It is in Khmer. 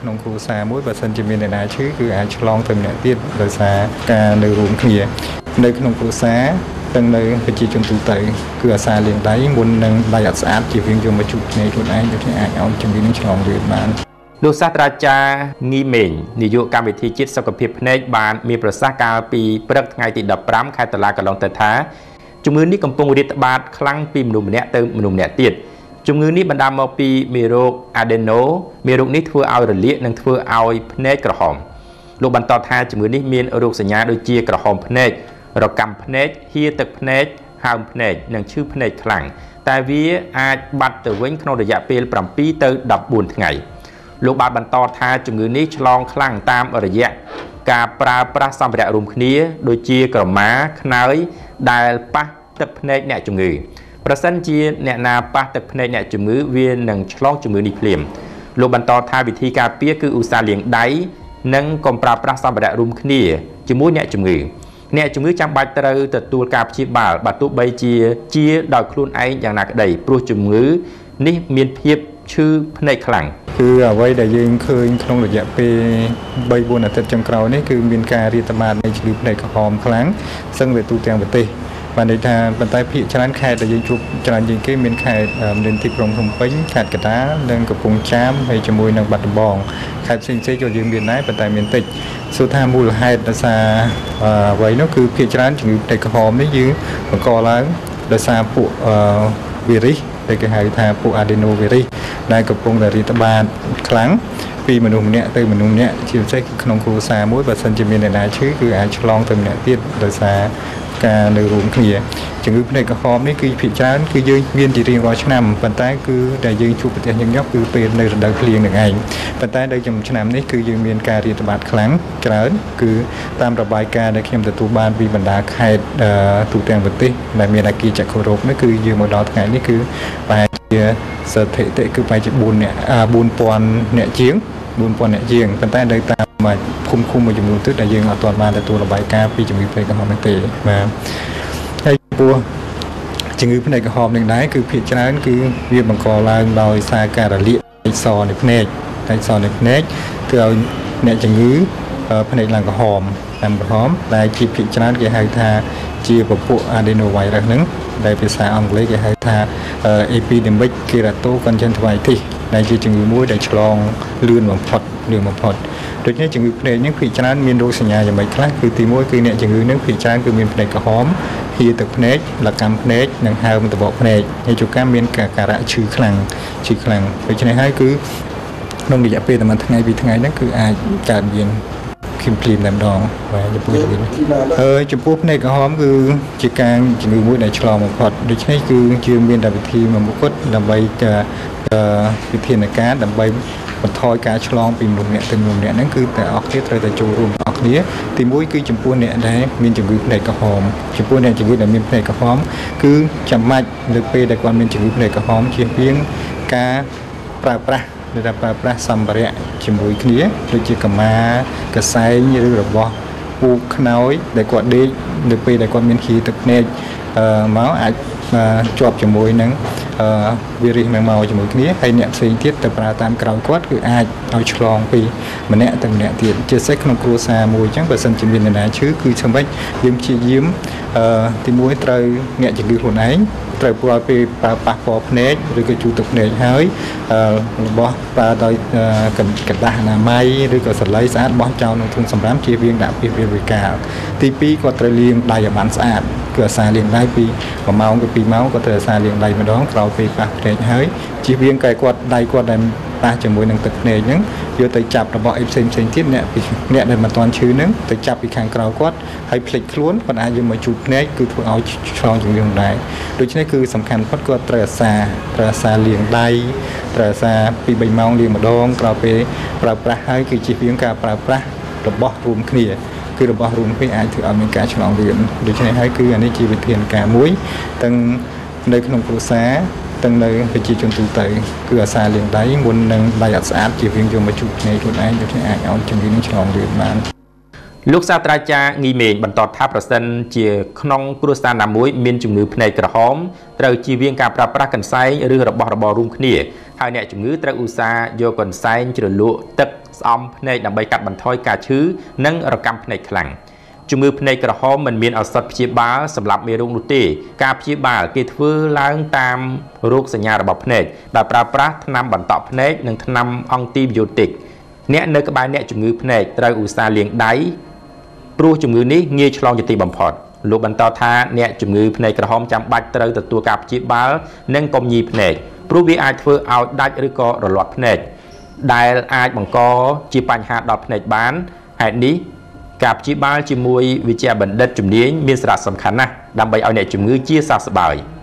ក្នុងគ្រួសារមួយបើសិនជាមានអ្នកណាឈឺគឺអាចឆ្លងទៅម្នាក់ទៀតដោយសារការនៅរួមគ្នានៅក្នុងគ្រួសារទាំងនៅប្រជាជនទូទៅគឺអាសាលាងដៃមុននឹងដៃអត់ស្អាតជាវិងយកមកជូតគ្នាខ្លួនឯងដូចអាចឲ្យជំងឺនឹងឆ្លងវាបានលោកសាស្ត្រាចារ្យងីមេងនាយកកម្មវិធីជាតិសុខភាពភ្នែកបានមានប្រសាសន៍កាលពីព្រឹកថ្ងៃទី15ខែតុលាកន្លងទៅថាជំងឺនេះកំពុងរាតត្បាតខ្លាំងពីមនុស្សម្នាក់ទៅមនុស្សម្នាក់ទៀតជំងឺនេះបណ្ដាលមកពីមេរោគ Adeno មេរោគនេះធ្វើឲ្យរលាកនិងធ្វើឲ្យភ្នែកក្រហមលោកបន្តថាជំងឺនេះមានរោគសញ្ញាដូចជាក្រហមភ្នែករកាំភ្នែកហៀទឹកភ្នែកហើមភ្នែកនិងឈឺភ្នែកខ្លាំងតែវាអាចបាត់ទៅវិញក្នុងរយៈពេល7ទៅ14ថ្ងៃលោកបានបន្តថាជំងឺនេះឆ្លងខ្លាំងតាមរយៈការប្រើប្រាស់សម្ភារៈរួមគ្នាដូចជាក្រមាខ្នើយដែលប៉ះទឹកភ្នែកអ្នកជំងឺប្រសិនជាអ្នកណាប៉ះទឹកភ្នែកអ្នកជំងឺវានឹងឆ្លងជំងឺនេះភ្លាមលោកបន្តថាវិធីការពារគឺឧស្សាហ៍លាងដៃនិងកុំប្រើប្រាស់សម្ភារៈរួមគ្នាជាមួយអ្នកជំងឺចាំបាច់ត្រូវទទួលការព្យាបាលបើទោះបីជាដោយខ្លួនឯងយ៉ាងណាក្តីព្រោះជំងឺនេះមានភាពឈឺភ្នែកខ្លាំងគឺអ្វីដែលយើងឃើញក្នុងរយៈពេល3-4អាទិត្យចុងក្រោយនេះគឺមានការរាតត្បាតនៃជំងឺភ្នែកក្រហមខ្លាំងសឹងតែទូទាំងប្រទេសបានន័យថាប៉ុន្តែភាគច្រើនខេត្តដែលយើងជួបច្រើនជាងគេមានខេត្តមានទីក្រុងភ្នំពេញខេត្តកណ្ដាលនិងកំពង់ចាមហើយជាមួយនឹងបាត់ដំបងខេត្តផ្សេងៗក៏យើងមានដែរប៉ុន្តែមានតិចសួរថាមូលហេតុដោយសារអ្វីនោះគឺភាគច្រើនជំងឺភ្នែកក្រហមនេះយើងបង្កឡើងដោយសារពួកវីរុសដែលគេហៅថាពួក Adenovirus ដែលកំពុងតែរាតត្បាតខ្លាំងពីមនុស្សម្នាក់ទៅមនុស្សម្នាក់ជាពិសេសក្នុងគ្រួសារមួយបើសិនជាមានអ្នកណាឈឺគឺអាចឆ្លងទៅម្នាក់ទៀតដោយសារការនៅរួមគ្នាជំងឺភ្នែកក្រហមនេះគឺភាគច្រើនគឺយើងមានជារៀងរាល់ឆ្នាំប៉ុន្តែគឺដែលយើងជួបប្រទះញឹកញាប់គឺពេលនៅរដូវភ្លៀងនឹងឯងប៉ុន្តែនៅឆ្នាំនេះគឺយើងមានការរាតត្បាតខ្លាំងច្រើនគឺតាមរបាយការណ៍ដែលខ្ញុំទទួលបានពីបណ្ដាខេត្តទូទាំងប្រទេសដែលមានអាគារចក្ខុរោគនេះគឺយើងមកដល់ថ្ងៃនេះគឺប្រហែលជាស្ថិតិគឺប្រហែលជា4000អ្នកជាងប៉ុន្តែនៅតាមឃុំមួយចំនួនទៀតដែលយើងអត់ទាន់បានទទួលរបាយការណ៍ពីជំងឺភ្នែកក្រហមនេះទេបាទហើយពោះជំងឺភ្នែកក្រហមនឹងដែរគឺភាគច្រើនគឺវាបង្កឡើងដោយសារការរលាកសនៃភ្នែកធ្វើឲ្យអ្នកជំងឺភ្នែកឡើងក្រហមដែលជាភាគច្រើនគេហៅថាជាពពួក Adenovirus ហ្នឹងដែលភាសាអង់គ្លេសគេហៅថា Epidemic Keratoconjunctivitis ដែលជាជំងឺមួយដែលឆ្លងលឿនបំផុតដូច្នេះជំងឺភ្នែកនេះភាគច្រើនមានរោគសញ្ញាយ៉ាងម៉េចខ្លះគឺទី1គឺអ្នកជំងឺនឹងភាគច្រើនគឺមានភ្នែកក្រហមហៀទឹកភ្នែកលកម្មភ្នែកនិងហើមត្បកភ្នែកហើយជួនកាលមានការៈឈឺខ្លាំងដូច្នេះហើយគឺក្នុងរយៈពេលតែមួយថ្ងៃពីរថ្ងៃហ្នឹងគឺអាចកើតមានភ្លាមតែម្ដងបាទចំពោះភ្នែកក្រហមគឺជាការជំងឺមួយដែលឆ្លងបំផុតដូច្នេះគឺយើងមានតែវិធីមួយមុខគត់ដើម្បីវិធានការដើម្បីបន្ថយការឆ្លងពីមនុស្សម្នាក់ទៅមនុស្សម្នាក់ហ្នឹងគឺតែអស់គ្នាត្រូវតែចូលរួមអស់គ្នាទី1គឺចំពោះអ្នកដែលមានជំងឺភ្នែកក្រហមចំពោះអ្នកជំងឺដែលមានភ្នែកក្រហមគឺចាំបាច់នៅពេលដែលគាត់មានជំងឺភ្នែកក្រហមជៀសវាងការប្រើប្រាស់សម្ភារៈជាមួយគ្នាដូចជាកម្មាកសែងឬរបស់ពូកខ្នើយដែលគាត់ដេកនៅពេលដែលគាត់មានkhíទឹកភ្នែកមកអាចជាប់ជាមួយនឹងវីរុសនឹងមកជាមួយគ្នាហើយអ្នកផ្សេងទៀតទៅប្រើតាមក្រោយគាត់គឺអាចឲ្យឆ្លងពីម្នាក់ទៅម្នាក់ទៀតជាពិសេសក្នុងគ្រួសារមួយអញ្ចឹងបើសិនជាមានអ្នកណាឈឺគឺចាំបាច់យើងព្យាយាមទី1ត្រូវអ្នកជំងឺខ្លួនឯងត្រូវព្រោះពេលប្រើប៉ះពាល់ភ្នែកឬក៏ជូតទឹកភ្នែកហើយរបស់ប្រើដោយកណ្ដាស់អនាម័យឬក៏សរឡៃស្អាតបោះចោលក្នុងធុងសម្រាមជៀសវាងដាក់ពាសវាលវិកាលទី2គាត់ត្រូវលាងដៃឲ្យបានស្អាតគឺអាសាលាងដៃពី1ម៉ោងទៅ2ម៉ោងគាត់ត្រូវអាសាលាងដៃម្ដងក្រោយពេលប៉ះភ្នែកហើយជៀសវាងដៃគាត់ដែលប៉ះជាមួយនឹងទឹកភ្នែកហ្នឹងយកទៅចាប់របស់អីផ្សេងទៀតអ្នកដែលមិនទាន់ឈឺហ្នឹងទៅចាប់ពីខាងក្រៅគាត់ហើយភ្លេចខ្លួនគាត់អាចយកមកជូតភ្នែកគឺធ្វើឲ្យឆ្លងជំងឺហ្នឹងដែរដូច្នេះគឺសំខាន់ផុតគាត់ត្រូវអាសាលាងដៃត្រូវអាសាពី3ម៉ោងលាងម្ដងក្រោយពេលប្រើប្រាស់ហើយគឺជៀសវាងការប្រើប្រាស់របស់រួមគ្នាគឺរបស់រួមគ្នាអាចធ្វើឲ្យមានការឆ្លងរាលដូច្នេះហើយគឺអានេះជាវិធានការមួយទាំងនៅក្នុងគ្រួសារទាំងនៅប្រជាជនទូទៅគឺអាសាលាងដៃមុននឹងដៃអត់ស្អាតជាវិងយកមកជូតភ្នែកខ្លួនឯងដូច្នេះអាចឲ្យជំងឺនេះឆ្លងរាលបានលោកសាស្ត្រាចារ្យងីមេងបន្តថាប្រសិនជាក្នុងគ្រួសារណាមួយមានជំងឺភ្នែកក្រហមត្រូវជៀសវាងការប្រើប្រាស់កន្សែងឬរបស់របររួមគ្នាហើយអ្នកជំងឺត្រូវឧស្សាហ៍យកកន្សែងជ្រលក់ទឹកស្អំភ្នែកដើម្បីកាត់បន្ថយការឈឺនិងរកាំភ្នែកខ្លាំងជំងឺភ្នែកក្រហមមិនមានឱសថព្យាបាលសម្រាប់មេរោគនោះទេការព្យាបាលគេធ្វើឡើងតាមរោគសញ្ញារបស់ភ្នែកដោយប្រើប្រាស់ថ្នាំបន្តក់ភ្នែកនិងថ្នាំអង់ទីប៊ីយោទិកអ្នកនៅក្បែរអ្នកជំងឺភ្នែកត្រូវឧស្សាហ៍លាងដៃព្រោះជំងឺនេះងាយឆ្លងជាទីបំផុតលោកបន្តថាអ្នកជំងឺភ្នែកក្រហមចាំបាច់ត្រូវទទួលការព្យាបាលនិងកុំញីភ្នែកព្រោះវាអាចធ្វើឲ្យដាច់ឬក៏រលាត់ភ្នែកដែលអាចបង្កជាបញ្ហាដល់ភ្នែកបានហេតុនេះការព្យាបាលជាមួយវិជ្ជាបណ្ឌិតជំនាញមានសារៈសំខាន់ណាស់ដើម្បីឲ្យអ្នកជំងឺជាសះស្បើយ